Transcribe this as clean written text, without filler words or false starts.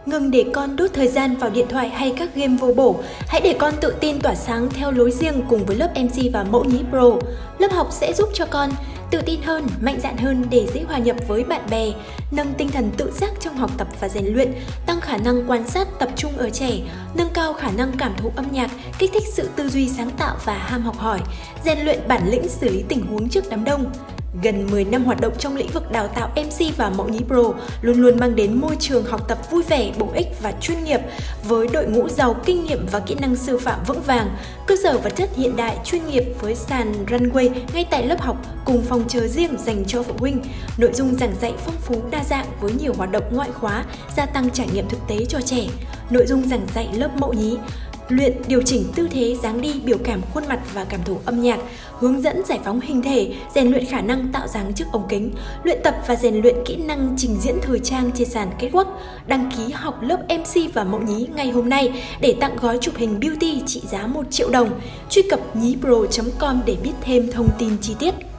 Ngừng để con đốt thời gian vào điện thoại hay các game vô bổ. Hãy để con tự tin tỏa sáng theo lối riêng cùng với lớp MC và mẫu nhí Pro. Lớp học sẽ giúp cho con tự tin hơn, mạnh dạn hơn để dễ hòa nhập với bạn bè, nâng tinh thần tự giác trong học tập và rèn luyện, tăng khả năng quan sát tập trung ở trẻ, nâng cao khả năng cảm thụ âm nhạc, kích thích sự tư duy sáng tạo và ham học hỏi, rèn luyện bản lĩnh xử lý tình huống trước đám đông. Gần 10 năm hoạt động trong lĩnh vực đào tạo MC và mẫu nhí Pro luôn luôn mang đến môi trường học tập vui vẻ, bổ ích và chuyên nghiệp với đội ngũ giàu kinh nghiệm và kỹ năng sư phạm vững vàng, cơ sở vật chất hiện đại chuyên nghiệp với sàn runway ngay tại lớp học cùng phòng chờ riêng dành cho phụ huynh, nội dung giảng dạy phong phú đa dạng với nhiều hoạt động ngoại khóa, gia tăng trải nghiệm thực tế cho trẻ, nội dung giảng dạy lớp mẫu nhí, luyện điều chỉnh tư thế, dáng đi, biểu cảm khuôn mặt và cảm thụ âm nhạc, hướng dẫn giải phóng hình thể, rèn luyện khả năng tạo dáng trước ống kính, luyện tập và rèn luyện kỹ năng trình diễn thời trang trên sàn catwalk. Đăng ký học lớp MC và mẫu nhí ngay hôm nay để tặng gói chụp hình beauty trị giá 1 triệu đồng. Truy cập nhípro.com để biết thêm thông tin chi tiết.